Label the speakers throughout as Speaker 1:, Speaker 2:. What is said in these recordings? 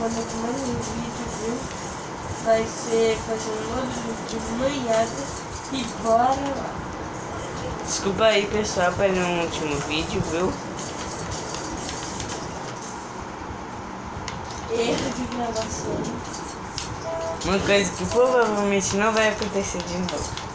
Speaker 1: quando eu mais um vídeo, viu? Vai ser fazendo um outro vídeo de manhada e bora lá.
Speaker 2: Desculpa aí, pessoal, pelo último vídeo, viu?
Speaker 1: Erro de gravação.
Speaker 2: Uma coisa que provavelmente não vai acontecer de novo.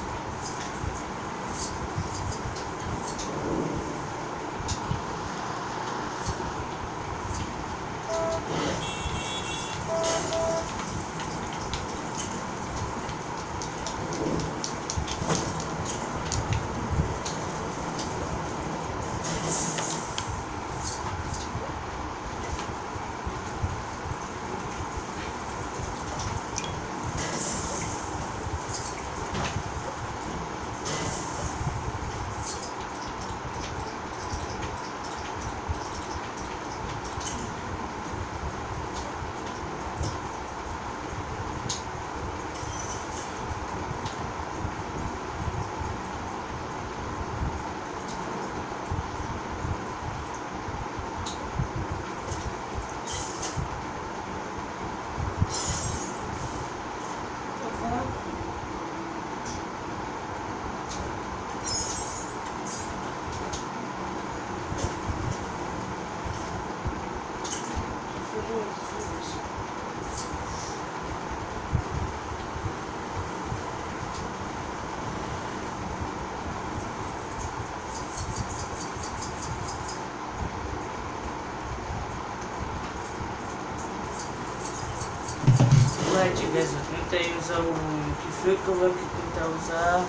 Speaker 2: Vai tiver essa conta e usar o que foi que eu vou tentar usar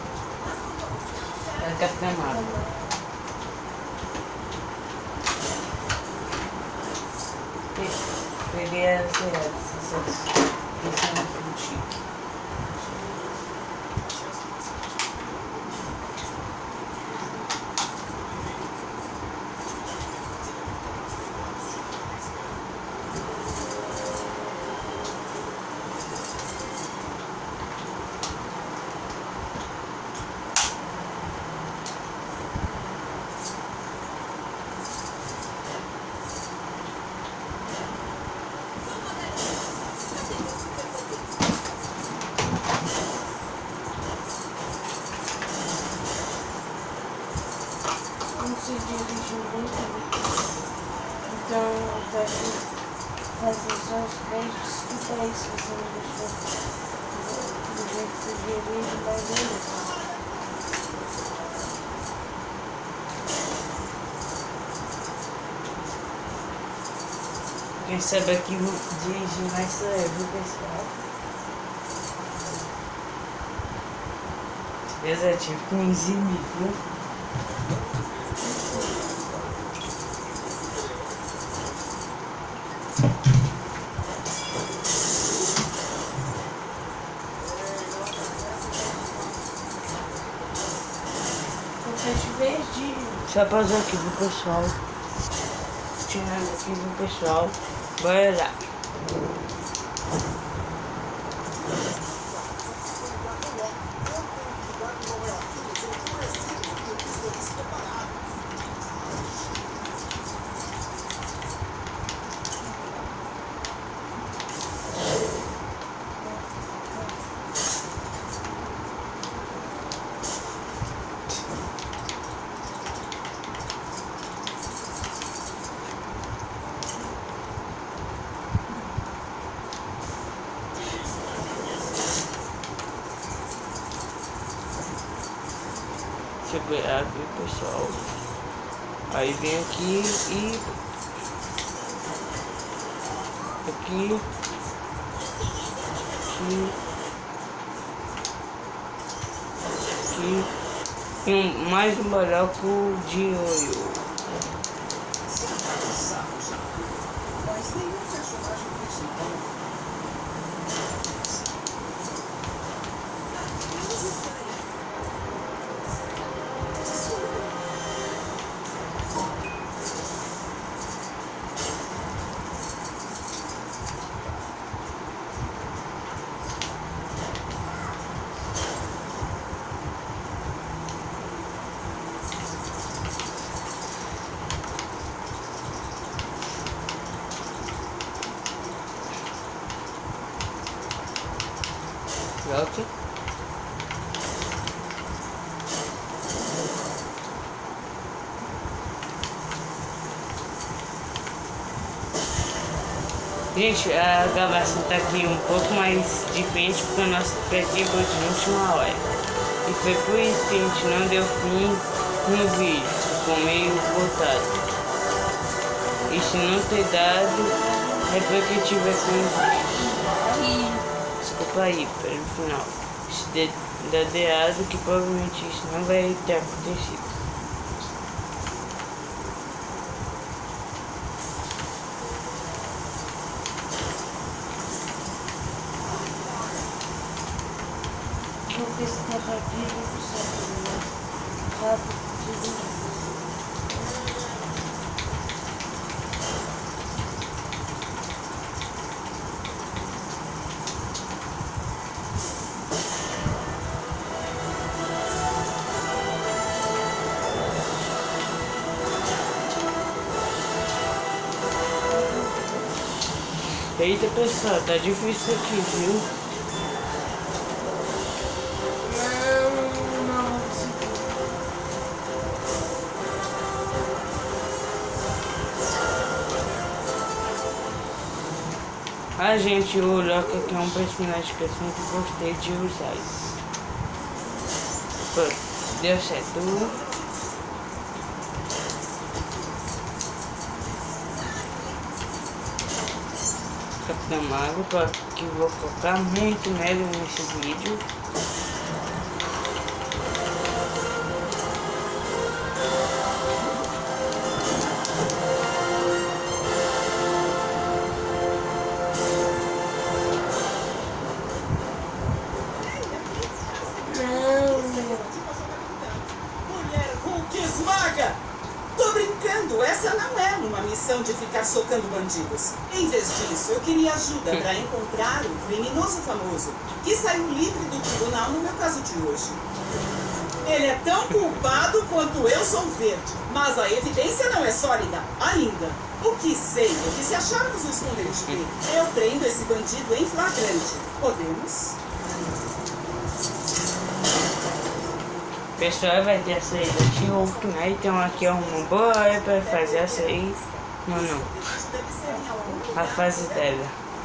Speaker 2: a Capitã Marvel. Peguei a essa é muito chique.
Speaker 1: Se dirige muito, então eu tenho que fazer só os bens. Desculpa aí se você não gostou do jeito que eu dirige, mas é isso.
Speaker 2: Quem sabe aqui dirigir mais sou eu, viu, pessoal? Eu já tive que me exibir, viu? Só pausar aqui do pessoal. Tirando aqui do pessoal. Bora lá. Deixa eu ver aqui, pessoal. Aí vem aqui e aqui, e mais um bloco de olho. Volta. Gente, a gravação tá aqui um pouco mais diferente porque o nosso objetivo foi de 21 hora. E foi por isso que a gente não deu fim no vídeo, ficou meio cortado. E se não ter dado, é porque tiver com os vídeos. Desculpa aí, pelo final. Se der errado, que provavelmente isso não vai ter acontecido.
Speaker 1: Vou pescar rapidinho pro centro, rápido.
Speaker 2: Eita pessoal, tá difícil aqui, viu?
Speaker 1: Não.
Speaker 2: A gente, o Loki aqui é um personagem que eu sempre gostei de usar. Pô, deu certo. Capitão Mago, que vou focar muito nele nesse vídeo.
Speaker 3: Mulher Hulk esmaga! Tô brincando, essa não é uma missão de ficar socando bandidos. Em vez disso, eu queria ajuda para encontrar um criminoso famoso que saiu livre do tribunal no meu caso de hoje. Ele é tão culpado quanto eu sou verde, mas a evidência não é sólida ainda. O que sei é que se acharmos o esconderijo dele, eu prendo esse bandido em flagrante. Podemos?
Speaker 2: Pessoal, vai ter a saída de Hulk, né? Então aqui é uma boa hora para fazer a saída. Não. A fase dela.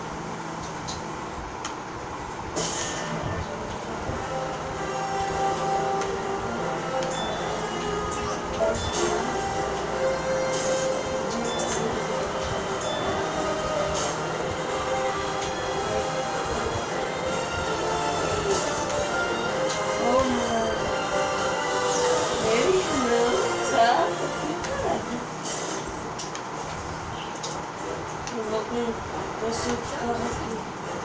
Speaker 1: Eu vou com esse carro aqui.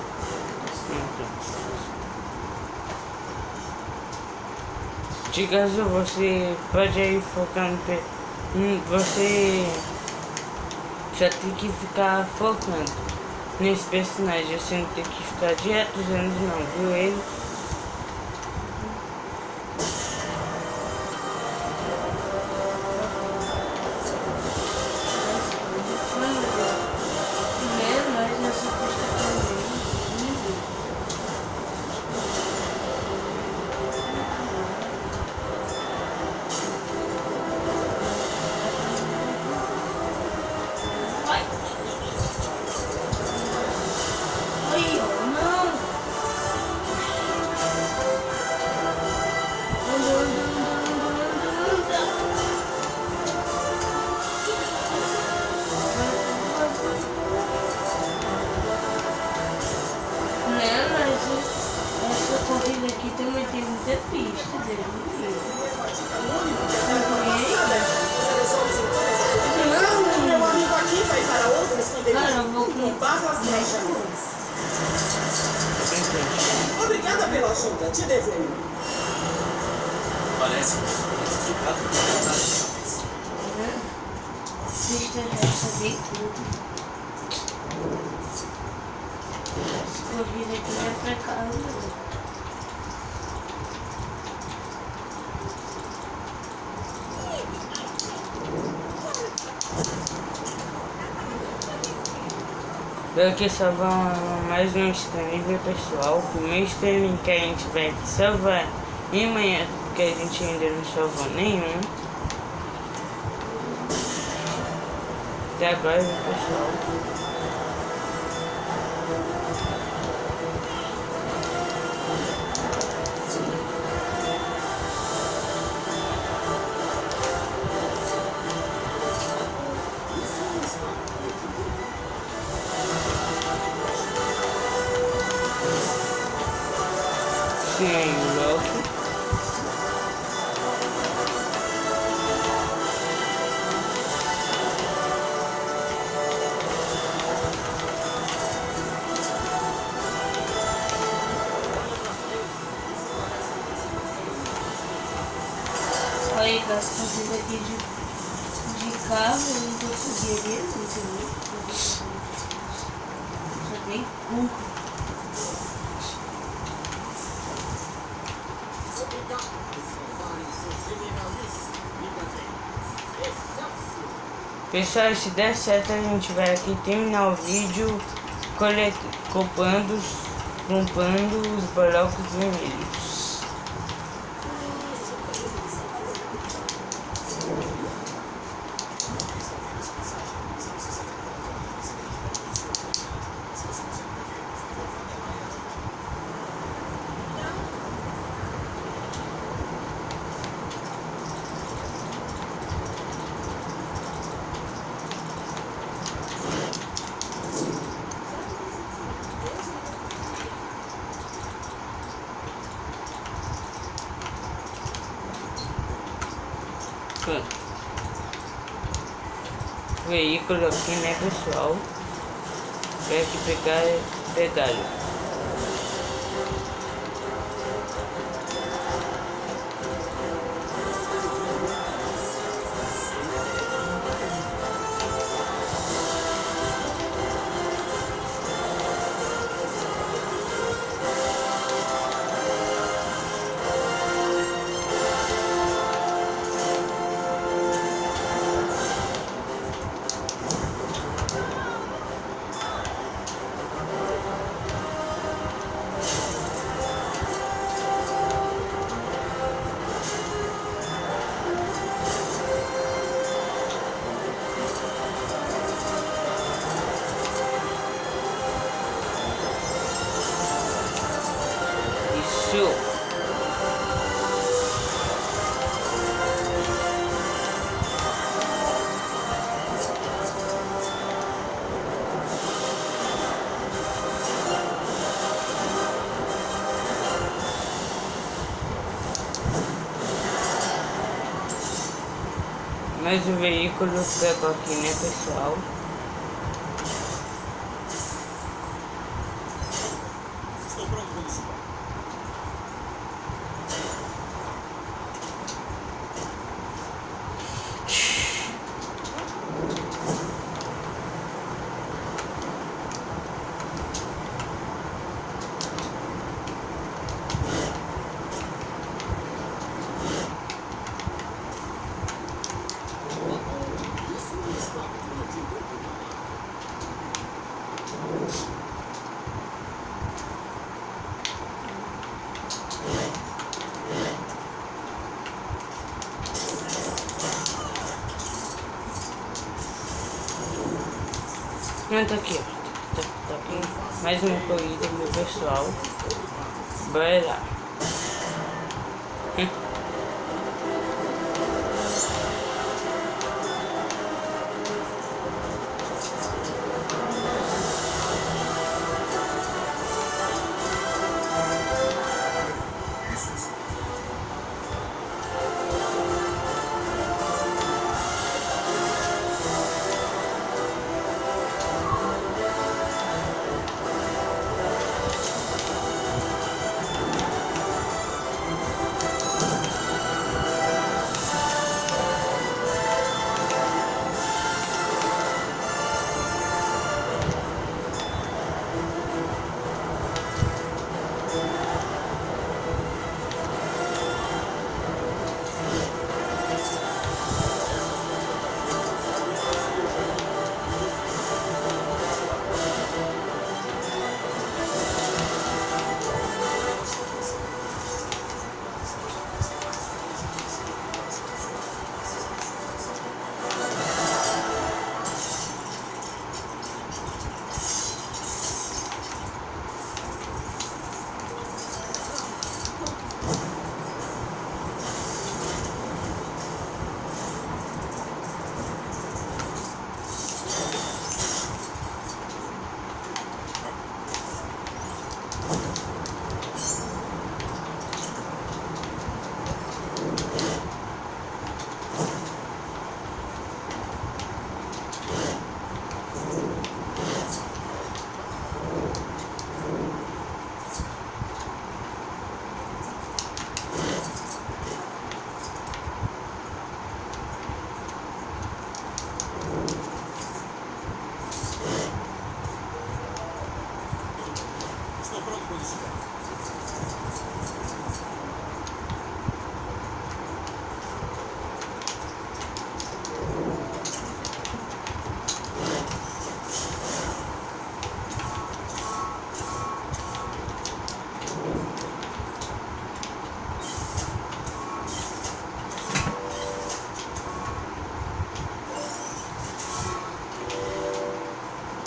Speaker 2: De caso você pode ir focando, você só tem que ficar focando nesse personagem, você não tem que ficar direto usando não, viu ele?
Speaker 1: Corrida aqui também tem muita pista dele.
Speaker 3: Meu amigo aqui vai para outro esconderijo com barras marchadas. Obrigada pela ajuda, te devolvo.
Speaker 4: Parece
Speaker 1: Pista dessa bem tudo. Essa corrida aqui não é pra cá, não.
Speaker 2: Eu aqui salvar mais um stream, viu, pessoal? O primeiro stream que a gente vai salvar e amanhã, porque a gente ainda não salvou nenhum. Até agora, viu, pessoal? Sim, louco.
Speaker 1: Olha aí, as coisas aqui de carro, eu não conseguiria, entendeu? Só tem um.
Speaker 2: Pessoal, se der certo, a gente vai aqui terminar o vídeo comprando os blocos vermelhos. Veículo aqui, né, pessoal? Tem que pegar pedalho. Isso. Mais um veículo pego aqui, né, pessoal? Tá aqui, ó. Tá aqui. Mais uma corrida, meu pessoal. Bora lá.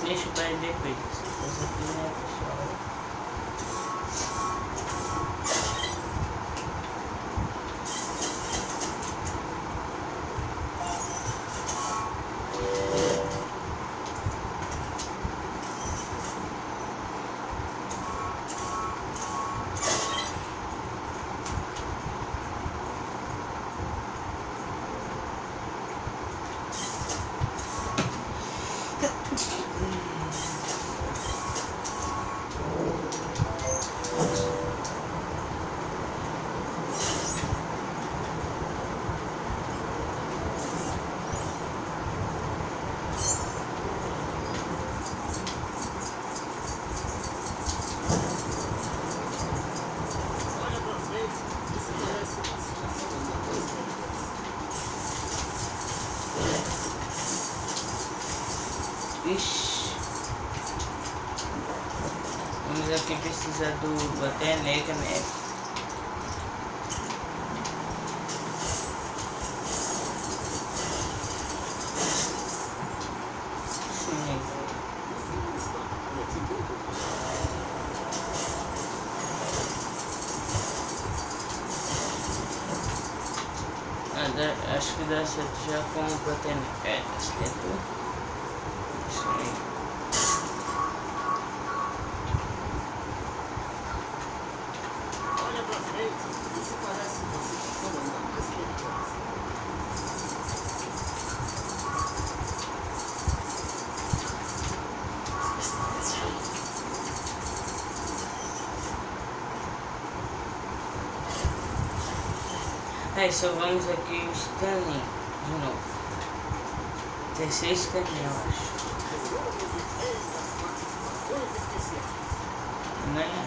Speaker 2: deixo para depois. Essa aqui, né, pessoal? Ixi. Vamos aqui precisar do Botaneca, né? Sim. Acho que dá certo já com o Botaneca. É, tá certo.
Speaker 3: Olha pra frente, isso parece você comandando as pessoas.
Speaker 2: Aí só vamos aqui o Stanley de novo. Terceiro Stanley, eu acho. Né?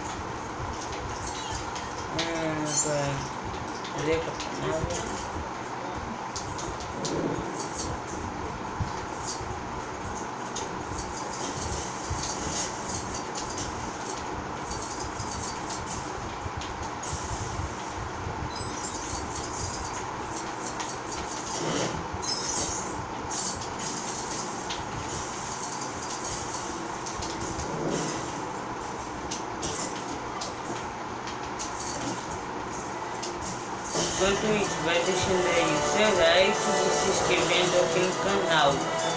Speaker 2: Enquanto isso, vai deixando aí o seu like e se inscrevendo aqui no canal.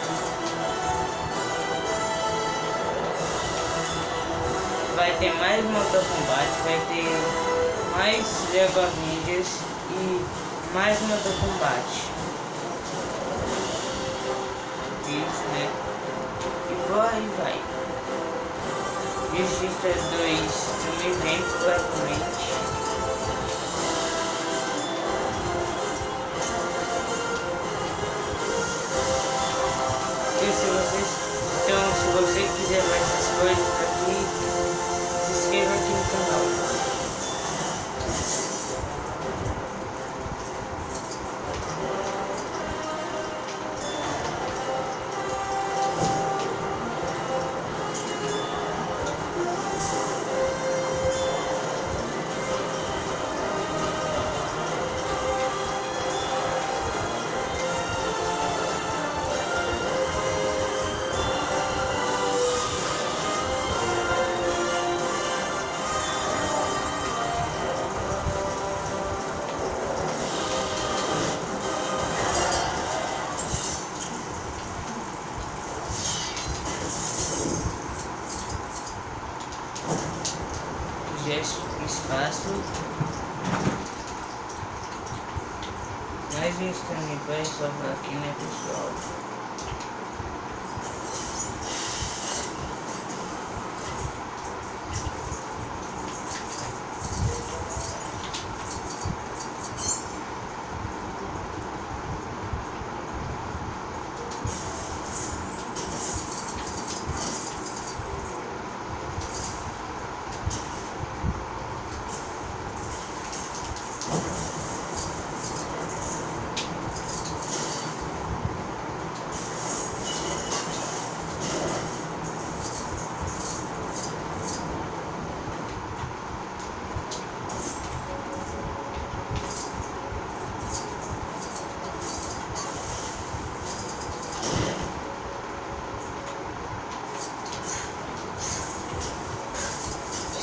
Speaker 2: Vai ter mais Mortal Kombat, vai ter mais Lego Avengers e mais Mortal Kombat. Isso, né? E vai. E o X-Star 2 também vem provavelmente. Se você quiser mais essas coisas aqui, se inscreva aqui no canal. Espaço, mais um stand para salvar aqui, né, pessoal?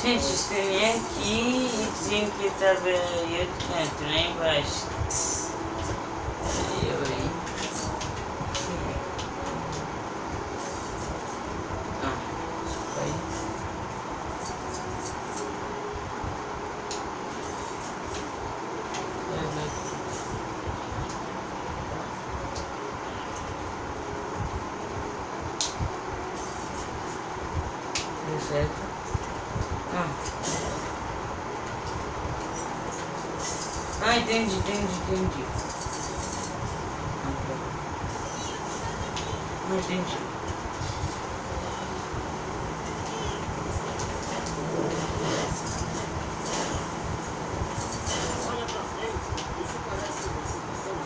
Speaker 2: Gente, estranhei aqui e dizendo que estava em outro canto, lá embaixo. Eu aí. Ah, isso foi. Deu certo? Ah, entendi. Não entendi.
Speaker 3: Olha pra frente, isso parece uma situação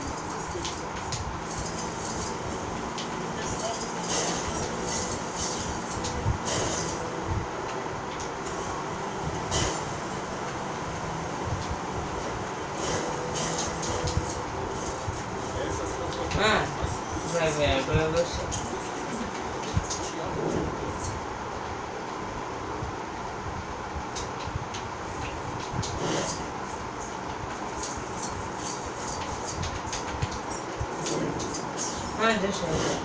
Speaker 2: Vai ver, agora você. Deixa eu ver.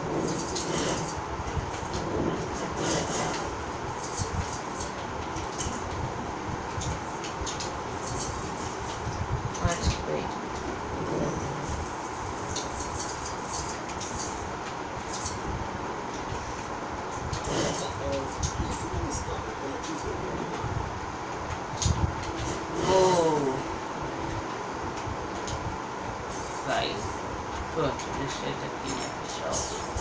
Speaker 2: Great. Vai. Pronto, deixa eu aqui, né, pessoal?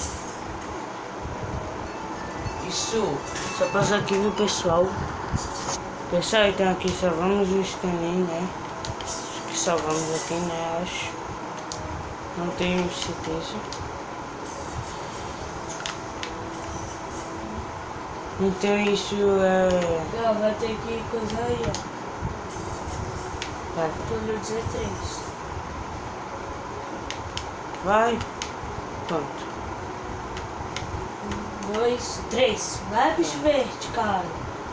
Speaker 2: Isso, só passa aqui, viu, pessoal? Pessoal, então aqui salvamos o Stanley, né? Acho que salvamos aqui, né? Acho. Não tenho certeza. Então isso é...
Speaker 1: Não, vai ter que coisar aí, ó.
Speaker 2: Vai.
Speaker 1: Tudo 13.
Speaker 2: Vai. Pronto.
Speaker 1: 1, 2, 3. Vai, bicho verde, cara.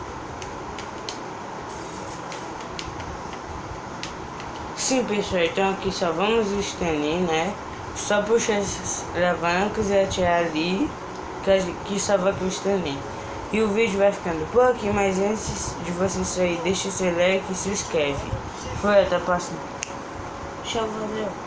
Speaker 2: Sim, pessoal, então aqui salvamos o Stanley, né? Só puxar essas alavancas e atirar ali, que salva aqui o Stanley. E o vídeo vai ficando por aqui, mas antes de você sair, deixa seu like e se inscreve. Foi, até a próxima.
Speaker 1: Tchau, valeu.